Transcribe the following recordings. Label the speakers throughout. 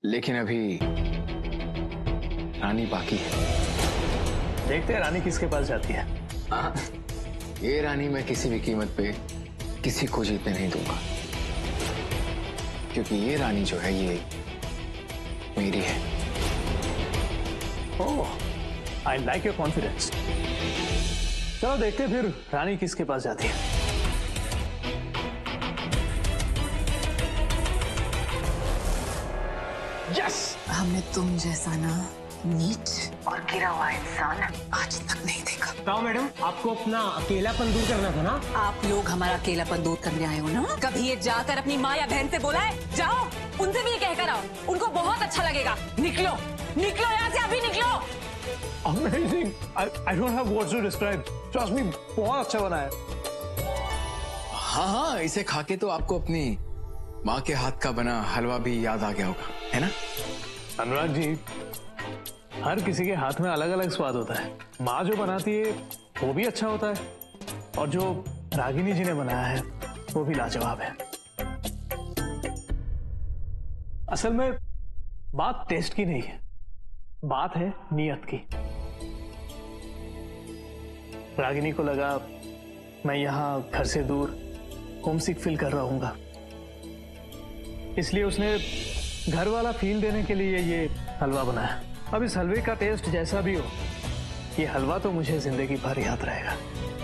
Speaker 1: लेकिन अभी रानी बाकी है।
Speaker 2: देखते हैं रानी किसके पास जाती है।
Speaker 1: ये रानी मैं किसी भी कीमत पे किसी को जीतने नहीं दूंगा, क्योंकि ये रानी जो है ये मेरी है।
Speaker 2: Oh, I like your confidence. चलो देखते हैं फिर रानी किसके पास जाती है। यस,
Speaker 3: हमने तुम जैसा ना नीच और गिरा हुआ इंसान आज तक नहीं देखा।
Speaker 4: तो मैडम, आपको अपना अकेलापन दूर करना था ना?
Speaker 3: आप लोग हमारा अकेलापन दूर करने आए हो ना? कभी ये जाकर अपनी माँ या बहन से बोला है? जाओ उनसे भी ये कहकर आओ, उनको बहुत अच्छा लगेगा। निकलो निकलो यहाँ से, अभी निकलो।
Speaker 2: Amazing! I don't have words to describe. Trust me, बहुत अच्छा बना है।
Speaker 1: हाँ, इसे खा के तो आपको अपनी माँ के हाथ का बना हलवा भी याद आ गया होगा, है ना?
Speaker 2: अनुराग जी, हर किसी के हाथ में अलग अलग स्वाद होता है। माँ जो बनाती है वो भी अच्छा होता है, और जो रागिनी जी ने बनाया है वो भी लाजवाब है। असल में बात टेस्ट की नहीं है, बात है नियत की। रागिनी को लगा मैं यहां घर से दूर होमसिक फील कर रहा हूंगा, इसलिए उसने घर वाला फील देने के लिए ये हलवा बनाया। अब इस हलवे का टेस्ट जैसा भी हो, ये हलवा तो मुझे जिंदगी भर याद रहेगा।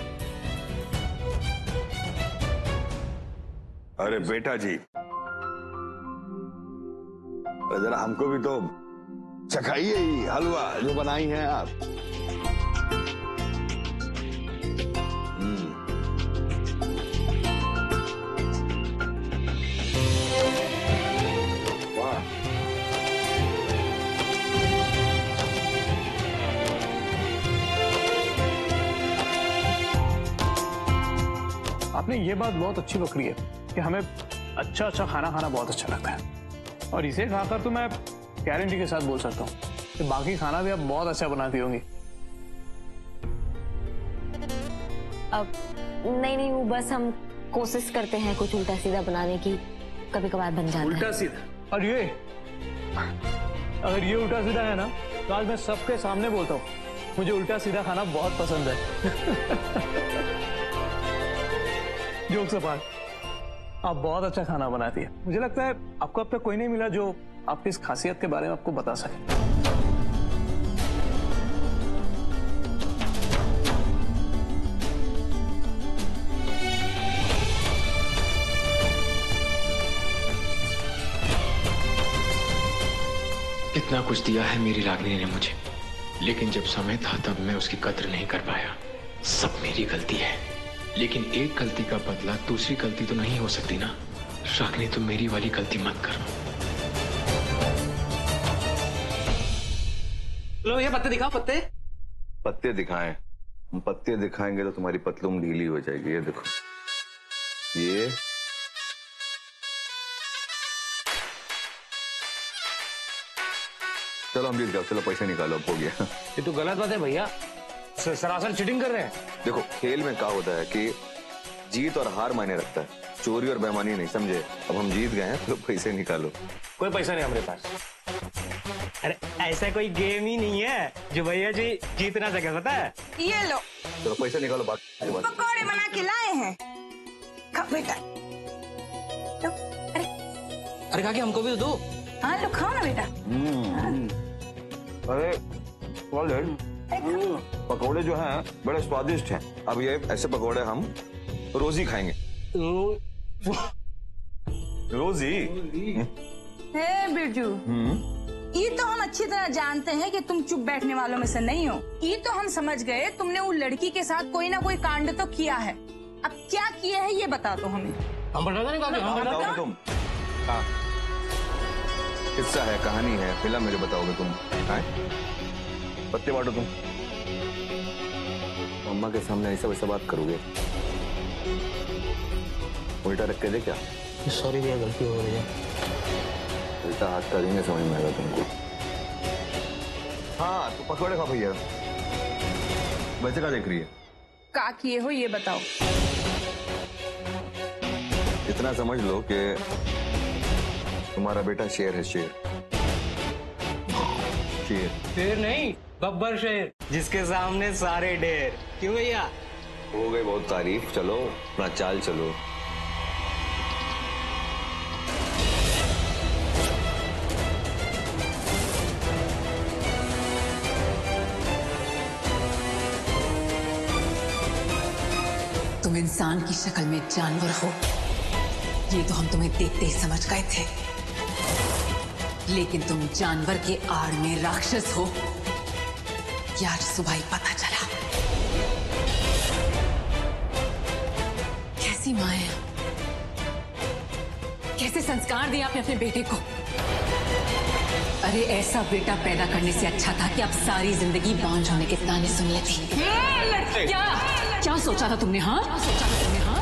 Speaker 5: अरे बेटा जी, जरा हमको भी तो चखाइए ही हलवा जो बनाई है आप। वाह,
Speaker 2: आपने ये बात बहुत अच्छी पकड़ी है कि हमें अच्छा अच्छा खाना खाना बहुत अच्छा लगता है, और इसे खाकर तो मैं गारंटी के साथ बोल सकता हूँ कि बाकी खाना भी आप बहुत अच्छा बनाती होंगी।
Speaker 6: अब नहीं, वो बस हम कोशिश करते हैं कुछ उल्टा सीधा बनाने की, कभी कभार बन जाता है।
Speaker 2: उल्टा सीधा? और ये अगर ये उल्टा सीधा है ना, तो आज मैं सबके सामने बोलता हूँ, मुझे उल्टा सीधा खाना बहुत पसंद है। जोक्स अपार्ट, आप बहुत अच्छा खाना बनाती है। मुझे लगता है आपको अब तक कोई नहीं मिला जो आपकी इस खासियत के बारे में आपको बता सके।
Speaker 1: इतना कुछ दिया है मेरी रागिनी ने मुझे, लेकिन जब समय था तब मैं उसकी कद्र नहीं कर पाया। सब मेरी गलती है, लेकिन एक गलती का बदला दूसरी गलती तो नहीं हो सकती ना। रागिनी, तुम मेरी वाली गलती मत करो।
Speaker 4: लो ये पत्ते दिखाओ, पत्ते।
Speaker 5: पत्ते दिखाएं? हम पत्ते दिखाएंगे तो तुम्हारी पतलून ढीली हो जाएगी। ये देखो, ये चलो हम जीत गए, चलो पैसे निकालो, अब हो गया।
Speaker 4: ये तो गलत बात है भैया, सरासर चीटिंग कर रहे हैं।
Speaker 5: देखो, खेल में क्या होता है कि जीत और हार मायने रखता है, चोरी और बेईमानी नहीं, समझे? अब हम जीत गए हैं तो पैसे निकालो।
Speaker 4: कोई पैसा नहीं हमारे पास। अरे ऐसा कोई गेम ही नहीं है जो भैया जी जीत ना सके, पता है?
Speaker 3: ये लो
Speaker 5: चलो पैसे निकालो, बात।
Speaker 3: पकौड़े बना के लाए हैं, खाओ बेटा। लो,
Speaker 4: अरे काकी हमको भी तो दो।
Speaker 3: हाँ लो, खाओ ना बेटा।
Speaker 5: अरे पकौड़े जो हैं बड़े स्वादिष्ट हैं। अब ये ऐसे पकौड़े हम रोज ही खाएंगे। रोज ही?
Speaker 7: हे बिरजू, ये तो हम अच्छी तरह जानते हैं कि तुम चुप बैठने वालों में से नहीं हो। ये तो हम समझ गए तुमने उस लड़की के साथ कोई ना कोई कांड तो किया है। अब क्या किया है ये बता दो हमें।
Speaker 4: हम बताते नहीं काकी, हम बताते।
Speaker 5: तुम किस्सा है, कहानी है, फिल्म है जो बताओगे तुम? पत्ते बांटो तुम। मम्मा के सामने ऐसा वैसा बात करोगे? उल्टा रख के दे क्या?
Speaker 4: सॉरी भैया, गलती हो गई है।
Speaker 5: उल्टा हाथ का देंगे, समझ में आएगा तुमको। हाँ तो पकौड़े खा भैया। वैसे क्या देख रही है?
Speaker 7: क्या किए हो ये बताओ।
Speaker 5: इतना समझ लो कि तुम्हारा बेटा शेर है, शेर। की है।
Speaker 4: शेर नहीं, बब्बर शेर, जिसके सामने सारे ढेर। क्यों भैया?
Speaker 5: हो गई बहुत तारीफ, चलो अपना चाल चलो।
Speaker 3: तुम इंसान की शक्ल में जानवर हो, ये तो हम तुम्हें देखते ही समझ गए थे, लेकिन तुम जानवर के आड़ में राक्षस हो, ये आज सुबह ही पता चला। कैसी माँ है, कैसे संस्कार दिए आपने अपने बेटे को। अरे ऐसा बेटा पैदा करने से अच्छा था कि अब सारी जिंदगी बांझ होने के ताने सुन लेती। क्या सोचा था तुमने? हाँ, क्या सोचा था तुमने? हाँ,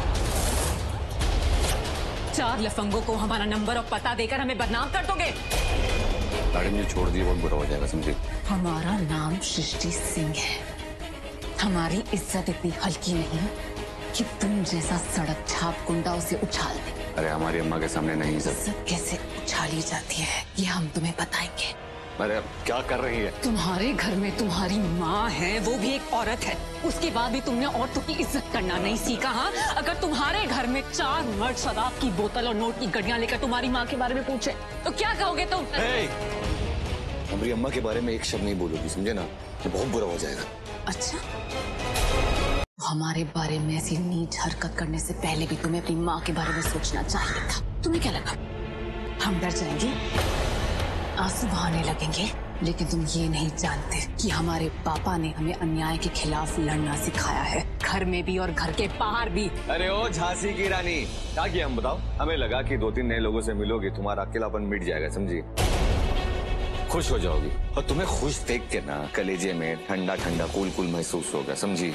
Speaker 3: 4 लफंगों को हमारा नंबर और पता देकर हमें बदनाम कर दोगे।
Speaker 5: मैडम, ये छोड़ दिए बहुत बुरा हो जाएगा, समझे?
Speaker 3: हमारा नाम सृष्टि सिंह है। हमारी इज्जत इतनी हल्की नहीं कि तुम जैसा सड़क छाप गुंडा उसे उछाल दे।
Speaker 5: अरे हमारी अम्मा के सामने नहीं सर।
Speaker 3: इज्जत कैसे उछाली जाती है ये हम तुम्हें बताएंगे।
Speaker 5: अरे क्या कर रही है?
Speaker 3: तुम्हारे घर में तुम्हारी माँ है, वो भी एक औरत है, उसके बाद भी तुमने औरतों की इज्जत करना नहीं सीखा। हाँ, अगर तुम्हारे घर में 4 मर्द शराब की बोतल और नोट की गड्डियां लेकर तुम्हारी माँ के बारे में पूछे तो क्या कहोगे तुम?
Speaker 5: हमारी अम्मा के बारे में एक शब्द नहीं बोलोगी, समझे ना? तो बहुत बुरा हो जाएगा।
Speaker 3: अच्छा, हमारे बारे में ऐसी नीच हरकत करने से पहले भी तुम्हें अपनी माँ के बारे में सोचना चाहिए था। तुम्हें क्या लगा हम डर जाएंगे, आंसू बहाने लगेंगे? लेकिन तुम ये नहीं जानते कि हमारे पापा ने हमें अन्याय के खिलाफ लड़ना सिखाया है, घर में भी और घर के बाहर भी।
Speaker 5: अरे ओ झांसी की रानी, क्या किया हम बताओ? हमें लगा कि 2-3 नए लोगों से मिलोगे, तुम्हारा अकेलापन मिट जाएगा, समझी? खुश हो जाओगी, और तुम्हें खुश देख के ना कलेजे में ठंडा ठंडा कूल कूल महसूस होगा, समझी?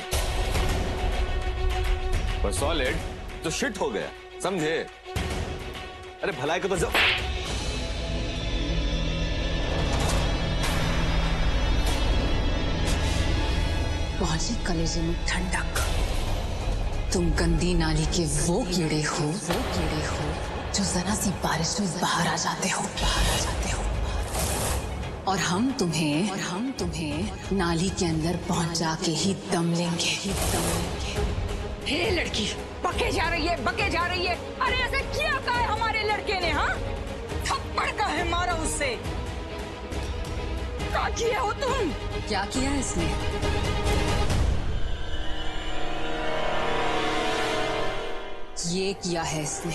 Speaker 5: पर सॉलिड तो शिट हो गया, समझे? अरे भलाई को तो जब
Speaker 3: पहुंची कलेजे में ठंडक। तुम गंदी नाली के वो कीड़े हो जो जरा सी बारिश में बाहर आ जाते हो। और हम तुम्हें नाली के अंदर पहुंचा के ही दम लेंगे।
Speaker 7: हे लड़की, बके जा रही है। अरे ऐसा किया क्या है हमारे लड़के ने? हाँ, थप्पड़ का है मारा उससे। क्या किया हो तुम?
Speaker 3: क्या किया है इसने? ये किया है इसने।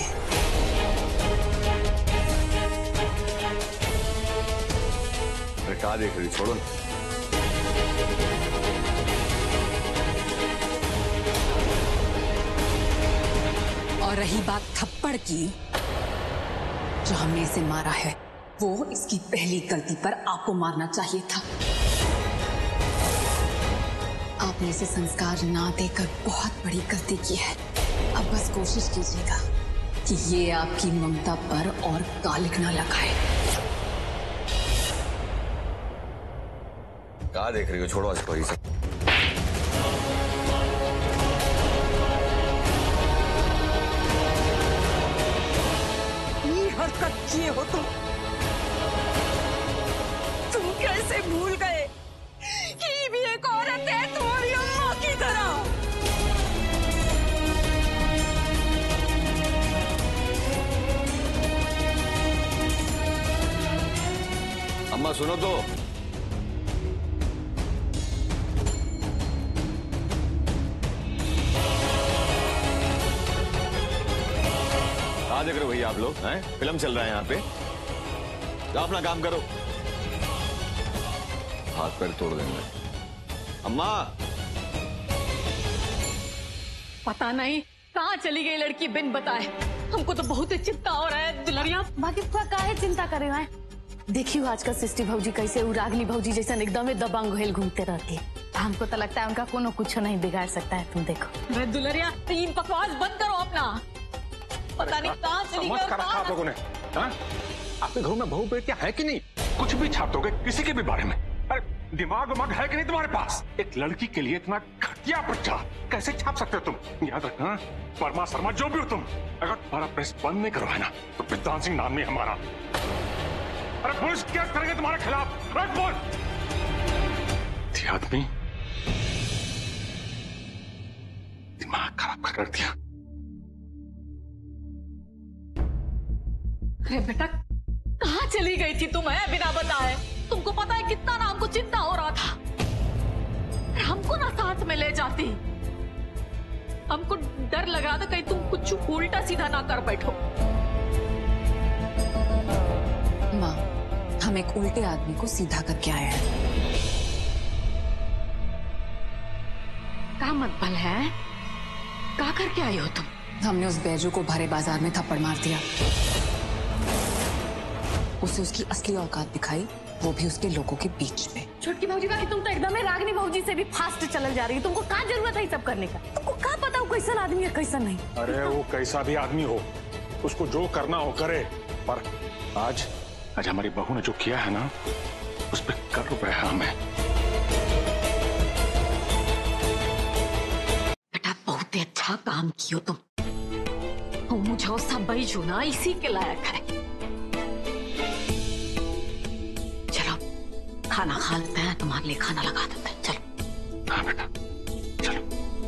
Speaker 5: क्या देख रही, छोड़ो।
Speaker 3: और रही बात थप्पड़ की, जो हमने इसे मारा है, वो इसकी पहली गलती पर आपको मारना चाहिए था। आपने इसे संस्कार ना देकर बहुत बड़ी गलती की है। अब बस कोशिश कीजिएगा कि ये आपकी ममता पर और कालिक ना लगाए।
Speaker 5: क्या देख रही हो, छोड़ो आज कोई से।
Speaker 7: ये हरकत किए हो तुम कैसे भूल गए कि ये भी एक औरत है तुम्हारी अम्मा की तरह?
Speaker 5: अम्मा सुनो तो। क्या देख रहे हो भैया आप लोग? हैं? फिल्म चल रहा है यहाँ पे, तो अपना काम करो। हाथ पैर तोड़ देंगे। अम्मा,
Speaker 3: पता नहीं कहाँ चली गई लड़की बिन बताए। हमको तो बहुत ही चिंता हो रहा है दुलरिया।
Speaker 6: बाकी काहे चिंता करे हैं? देखियो आजकल सृष्टि भौजी कैसे रागनी भौजी जैसा एकदम दबंग हेल घूमते रहती है। हमको तो लगता है उनका कोनो कुछ नहीं बिगाड़ सकता है। तुम देखो
Speaker 3: दुलरिया, ये बकवास बंद करो अपना। पता नहीं कहाँ चली गई।
Speaker 1: आप लोगों ने आपके घर में बहू बेटियां है कि नहीं? कुछ भी छाप दोगे किसी के भी बारे में। अरे दिमाग है कि नहीं तुम्हारे पास? एक लड़की के लिए इतना घटिया बच्चा कैसे छाप सकते हो तुम? याद रखना, वर्मा शर्मा जो भी हो तुम, अगर तुम्हारा प्रेस बंद नहीं करो है ना, तो विद्वान सिंह नाम नहीं हमारा। अरे पुलिस केस करेंगे तुम्हारे खिलाफ। बोल
Speaker 8: ये आदमी दिमाग खराब कर रख दिया।
Speaker 6: अरे बेटा, कहाँ चली गई थी तुम है बिना बताए? तुमको पता है कितना ना हमको चिंता हो रहा था। हमको ना साथ में ले जाती। हमको डर लग रहा था कहीं तुम कुछ उल्टा सीधा ना कर बैठो।
Speaker 3: माँ, हम एक उल्टे आदमी को सीधा करके आए हैं।
Speaker 6: क्या मतबल है? क्या करके आई हो तुम?
Speaker 3: हमने उस बैजू को भरे बाजार में थप्पड़ मार दिया। उसे उसकी असली औकात दिखाई, वो भी उसके लोगों के बीच में।
Speaker 6: छोटकी भौजी बाकी तुम तो एकदम रागनी भौजी से भी फास्ट चल जा रही है। तुमको क्या जरूरत है ये सब करने का? तुमको क्या पता वो कैसा आदमी है कैसा नहीं?
Speaker 8: अरे वो कैसा भी आदमी हो, उसको जो करना हो करे, पर आज हमारी बहू ने जो किया है ना, उस पर गर्व है हमें।
Speaker 6: बेटा बहुत ही अच्छा काम कियो तुम। मुझे वो सब बैजू ना इसी के लायक है। चलो खाना खा लेते हैं, तुम्हारे लिए खाना लगा देते हैं। चलो।
Speaker 8: हाँ बेटा चलो।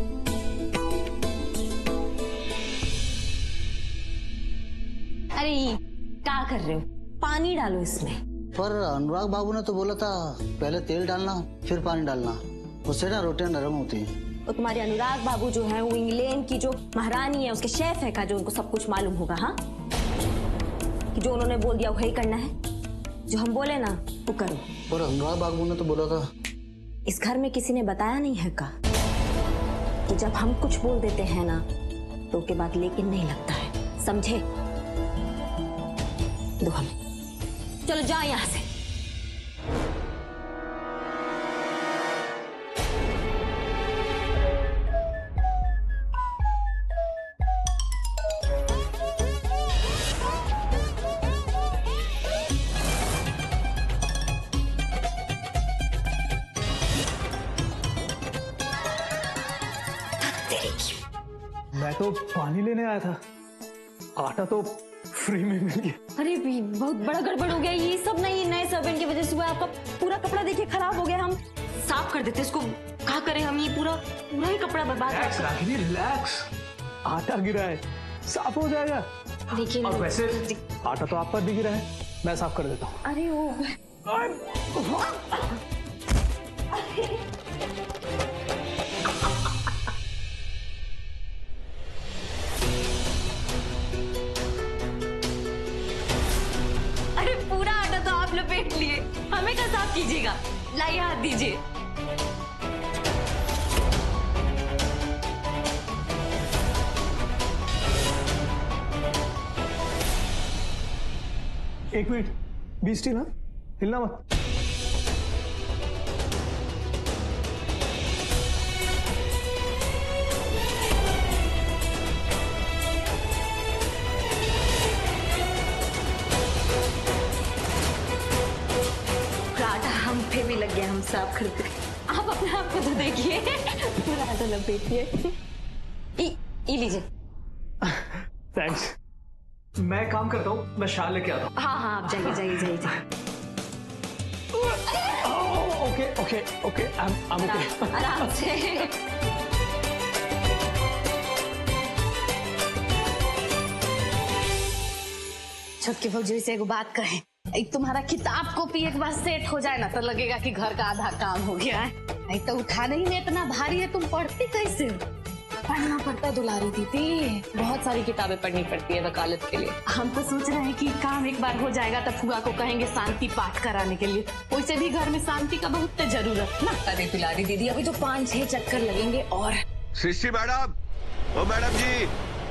Speaker 9: अरे क्या कर रहे हो? पानी डालो इसमें।
Speaker 10: पर अनुराग बाबू ने तो बोला था पहले तेल डालना फिर पानी डालना, उससे ना रोटियां नरम होती हैं।
Speaker 9: और तुम्हारे अनुराग बाबू जो है वो इंग्लैंड की जो महारानी है उसके शेफ है का, जो उनको सब कुछ मालूम होगा। हाँ, कि जो उन्होंने बोल दिया वही करना है, जो हम बोले ना वो करो।
Speaker 10: पर अनुराग बाबू ने तो बोला था।
Speaker 9: इस घर में किसी ने बताया नहीं है का कि जब हम कुछ बोल देते हैं ना तो उसके बाद लेकिन नहीं लगता है, समझे? दो हमें, चलो जाओ यहाँ से।
Speaker 2: मैं तो पानी लेने आया था, आटा तो फ्री में मिल गया।
Speaker 9: अरे भी बहुत बड़ा गड़बड़ हो गया। ये सब नहीं, नए सर्वेंट की वजह से हुआ। आपका पूरा कपड़ा देखिए खराब हो गया। हम साफ कर देते इसको। क्या करें हम? ये पूरा ही कपड़ा बर्बाद हो गया।
Speaker 2: रागिनी रिलैक्स, आटा गिरा है, साफ हो जाएगा।
Speaker 9: लेकिन
Speaker 2: और वैसे आटा तो आप पर दिख रहा है, मैं साफ कर देता हूँ।
Speaker 9: अरे वो
Speaker 6: लपेट लिए, हमें क्या साफ कीजिएगा? लाइए हाथ दीजिए।
Speaker 2: एक मिनट, बी स्टिल, ना हिलना मत।
Speaker 9: भी लग गया, हम साफ करते। आप अपने आप को तो देखिए, पूरा आटा लपेटिए। लीजिए।
Speaker 2: थैंक्स। मैं काम करता हूँ, मैं शाल लेके आता हूँ।
Speaker 9: हाँ आप जाइए जाइए।
Speaker 2: Okay, I'm okay।
Speaker 9: आराम से।
Speaker 6: छोटकी भौजी से एक बात कहें, एक तुम्हारा किताब कॉपी एक बार सेट हो जाए ना तो लगेगा कि घर का आधा काम हो गया है। नहीं तो उठाने ही में इतना भारी है, तुम पढ़ती कैसे?
Speaker 3: पढ़ना पड़ता दुलारी दीदी, बहुत सारी किताबें पढ़नी पड़ती है वकालत के लिए।
Speaker 6: हम तो सोच रहे हैं कि काम एक बार हो जाएगा तो फुआ को कहेंगे शांति पाठ कराने के लिए। वैसे भी घर में शांति का बहुत जरूरत ना।
Speaker 3: अरे दुलारी दीदी, अभी तो 5-6 चक्कर लगेंगे। और
Speaker 5: सृष्टि मैडम, ओ मैडम जी,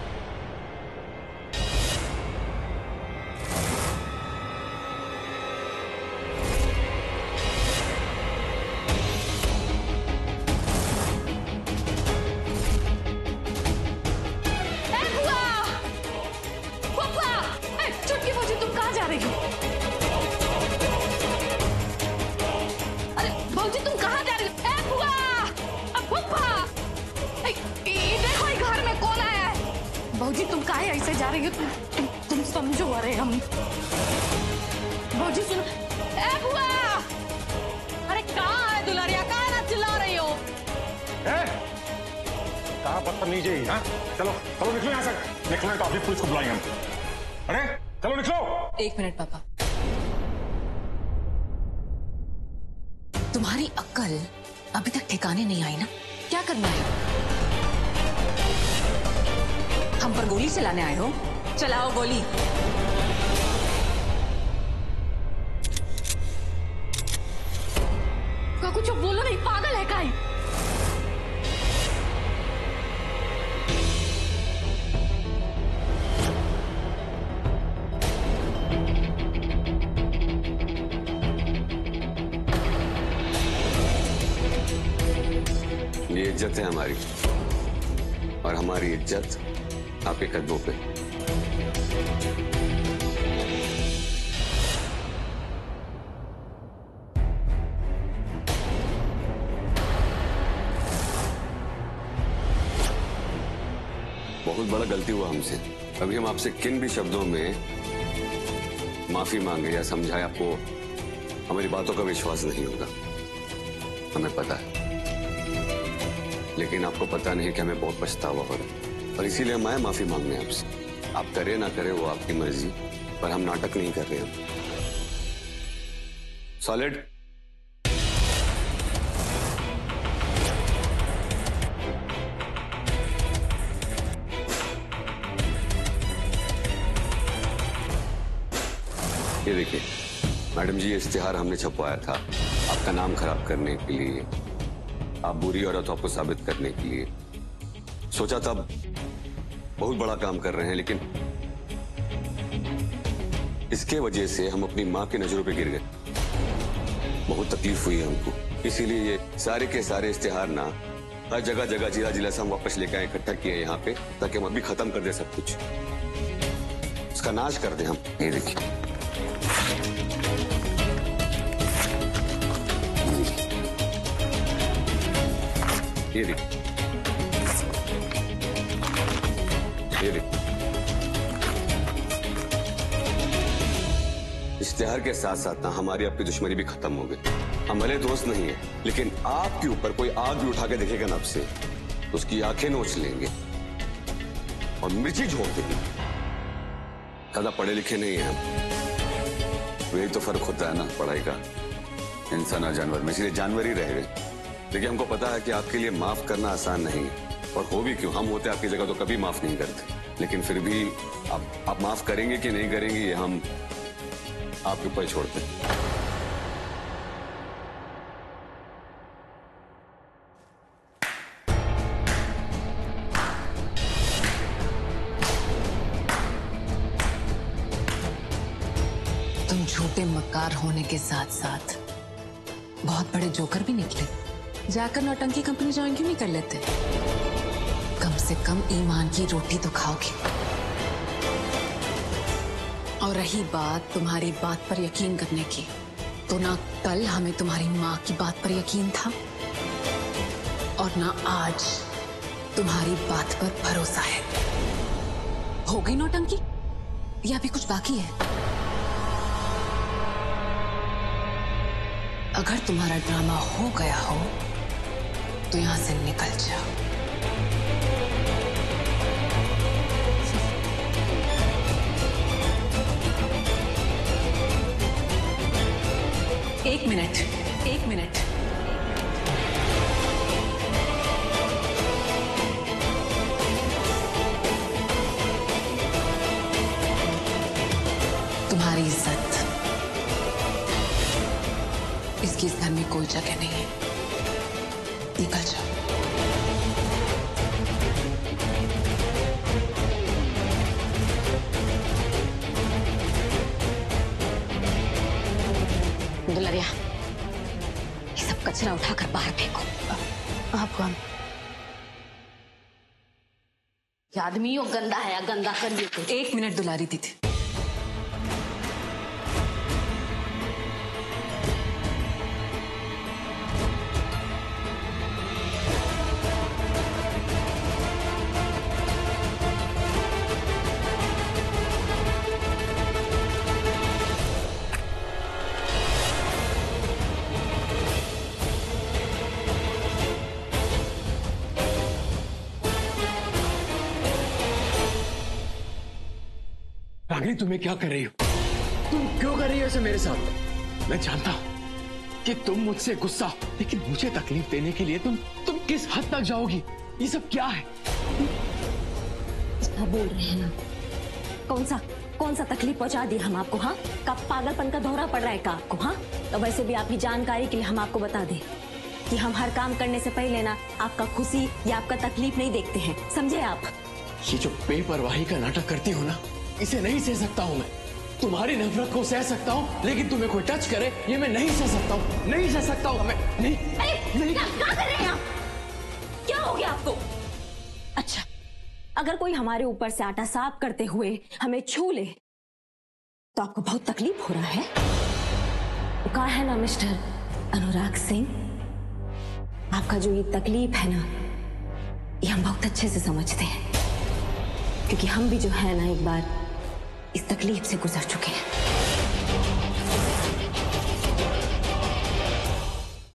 Speaker 6: भौजी तुम काहे ऐसे जा रही हो? तुम समझो। अरे हम भौजी सुनो। ए बुआ, अरे कहाँ है दुलारिया? कहाँ है ना
Speaker 8: बदतमीजी। हाँ चलो चलो निकलो यहाँ से, निकलो तो अभी पुलिस को बुलाएंगे हम। अरे चलो निकलो।
Speaker 3: 1 मिनट पापा, तुम्हारी अक्ल अभी तक ठिकाने नहीं आई ना? क्या करना है? हम पर गोली चलाने आए हो? चलाओ गोली।
Speaker 6: कुछ बोलो नहीं, पागल है काई?
Speaker 5: ये इज्जत है हमारी, और हमारी इज्जत आपके कदमों पे। बहुत बड़ा गलती हुआ हमसे। अभी हम आपसे किन भी शब्दों में माफी मांगे या समझाए, आपको हमारी बातों का विश्वास नहीं होगा, हमें पता है। लेकिन आपको पता नहीं कि हमें बहुत पछतावा हो रहा है, और इसीलिए हम आए माफी मांगने आपसे। आप करें ना करें वो आपकी मर्जी, पर हम नाटक नहीं कर रहे हैं। सॉलिड। ये देखिए मैडम जी, ये इश्तिहार हमने छपवाया था आपका नाम खराब करने के लिए, आप बुरी औरत आपको साबित करने के लिए। सोचा था बहुत बड़ा काम कर रहे हैं, लेकिन इसके वजह से हम अपनी माँ की नजरों पे गिर गए। बहुत तकलीफ हुई है हमको, इसीलिए ये सारे के सारे इश्तिहार ना हर जगह जगह जिला जिला से हम वापस लेके आए, इकट्ठा किए यहाँ पे, ताकि हम अभी खत्म कर दे सब कुछ, उसका नाश कर दे हम। ये देखिए ये देखिए ये देखिए, इश्तिहार के साथ साथ ना हमारी आपकी दुश्मनी भी खत्म हो गई। हम भले दोस्त नहीं है, लेकिन आपके ऊपर कोई आग भी उठा के देखेगा ना आपसे, तो उसकी आंखें नोच लेंगे और मिर्ची झोंक देंगे। ज्यादा पढ़े लिखे नहीं है हम, यही तो फर्क होता है ना पढ़ाई का इंसान और जानवर में, इसलिए जानवर ही रह गए। देखिए हमको पता है कि आपके लिए माफ करना आसान नहीं है, और हो भी क्यों, हम होते आपकी जगह तो कभी माफ नहीं करते। लेकिन फिर भी आप माफ करेंगे कि नहीं करेंगे, ये हम आपके ऊपर छोड़ते हैं।
Speaker 3: तुम झूठे मक्कार होने के साथ साथ बहुत बड़े जोकर भी निकले। जाकर नौटंकी कंपनी ज्वाइन क्यों नहीं कर लेते? कम से कम ईमान की रोटी तो खाओगे। और रही बात तुम्हारी बात पर यकीन करने की, तो ना कल हमें तुम्हारी माँ की बात पर यकीन था, और ना आज तुम्हारी बात पर भरोसा है। हो गई नौटंकी या अभी कुछ बाकी है? अगर तुम्हारा ड्रामा हो गया हो तो यहां से निकल जाओ। एक मिनट तुम्हारी इज्जत, इसकी इस घर में कोई जगह नहीं है, निकल जाओ। दुलरिया, ये सब कचरा उठाकर बाहर फेंको। आप कौन?
Speaker 6: ये आदमी यो गंदा है, गंदा करिए तो।
Speaker 3: 1 मिनट दुलारी दीदी।
Speaker 1: रागिनी तुम्हें क्या कर रही हो? तुम क्यों कर रही हो ऐसे मेरे साथ? मैं जानता हूं कि तुम मुझसे गुस्सा, लेकिन मुझे तकलीफ देने के लिए तुम किस हद तक जाओगी? ये सब क्या है?
Speaker 9: क्या बोल रहे हैं ना? कौन सा तकलीफ पहुंचा दी हम आपको? हाँ, कब पागलपन का दौरा पड़ रहा है का आपको? हाँ, तो वैसे भी आपकी जानकारी के लिए हम आपको बता दें कि हम हर काम करने से पहले ना आपका खुशी या आपका तकलीफ नहीं देखते हैं, समझे आप?
Speaker 1: ये जो बेपरवाही का नाटक करती हो ना, इसे नहीं सह सकता हूं मैं। तुम्हारी नफरत को सह सकता हूं, लेकिन तुम्हें कोई टच करे ये मैं नहीं सह सकता हूं, नहीं सह सकता हूं मैं। नहीं,
Speaker 9: क्या कर रहे हैं आप? क्या हो गया आपको? अच्छा, अगर कोई हमारे ऊपर से आटा साफ करते हुए हमें छू ले तो आपको बहुत तकलीफ हो रहा है? तो कहा है ना मिस्टर अनुराग सिंह, आपका जो ये तकलीफ है ना, ये हम बहुत अच्छे से समझते हैं, क्योंकि हम भी जो है ना एक बार इस तकलीफ से गुजर चुके हैं।